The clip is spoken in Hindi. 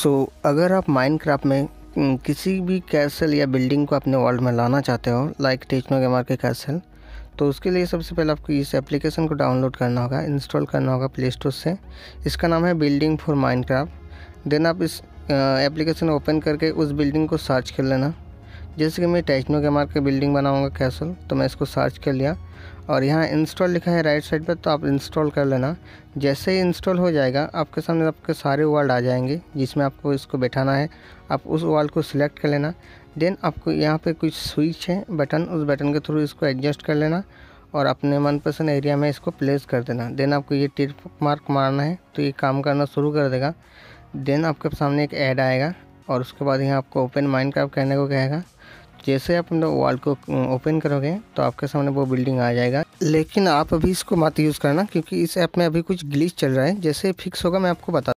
अगर आप माइनक्राफ्ट में किसी भी कैसल या बिल्डिंग को अपने वर्ल्ड में लाना चाहते हो, लाइक टेक्नोगेमर के कैसल, तो उसके लिए सबसे पहले आपको इस एप्लीकेशन को डाउनलोड करना होगा, इंस्टॉल करना होगा प्ले स्टोर से। इसका नाम है बिल्डिंग फॉर माइनक्राफ्ट। देन आप इस एप्लीकेशन ओपन करके उस बिल्डिंग को सर्च कर लेना। जैसे कि मैं टेक्नोगेमर की बिल्डिंग बनाऊंगा कैसल, तो मैं इसको सर्च कर लिया और यहाँ इंस्टॉल लिखा है राइट साइड पर, तो आप इंस्टॉल कर लेना। जैसे ही इंस्टॉल हो जाएगा आपके सामने आपके सारे वर्ल्ड आ जाएंगे जिसमें आपको इसको बैठाना है। आप उस वर्ल्ड को सिलेक्ट कर लेना। देन आपको यहाँ पे कुछ स्विच है बटन, उस बटन के थ्रू इसको एडजस्ट कर लेना और अपने मनपसंद एरिया में इसको प्लेस कर देना। देन आपको ये टिक मार्क मारना है तो ये काम करना शुरू कर देगा। देन आपके सामने एक ऐड आएगा और उसके बाद यहाँ आपको ओपन माइनक्राफ्ट करने को कहेगा। जैसे आप वर्ल्ड को ओपन करोगे तो आपके सामने वो बिल्डिंग आ जाएगा। लेकिन आप अभी इसको मत यूज़ करना क्योंकि इस ऐप में अभी कुछ ग्लिच चल रहा है। जैसे फिक्स होगा मैं आपको बता